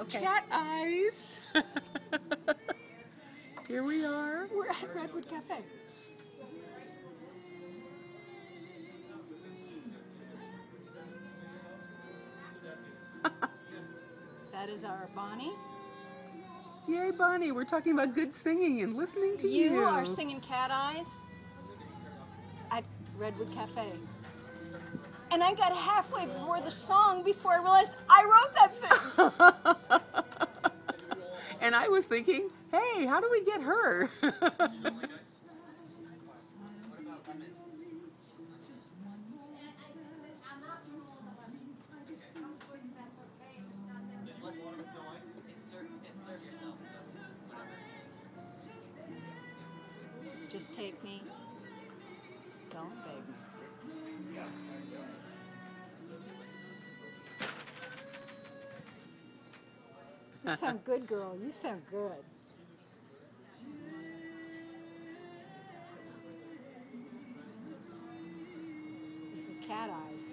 Okay. Cat eyes. Here we are. We're at Redwood Cafe. That is our Bonnie. Yay, Bonnie. We're talking about good singing and listening to you. You are singing Cat Eyes at Redwood Cafe. And I got halfway before the song before I realized I wrote that thing. And I was thinking, hey, how do we get her? Just take me. Don't beg me. You sound good, girl. You sound good. This is Cat Eyes.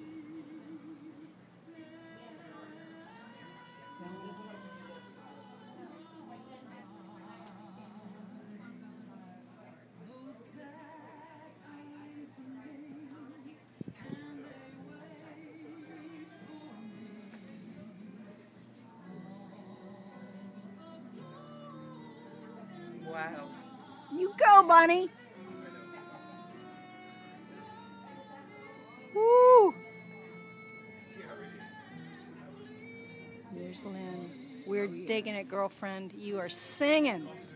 Wow. You go, Bunny. Woo! There's Lynn. We're digging it, girlfriend. You are singing.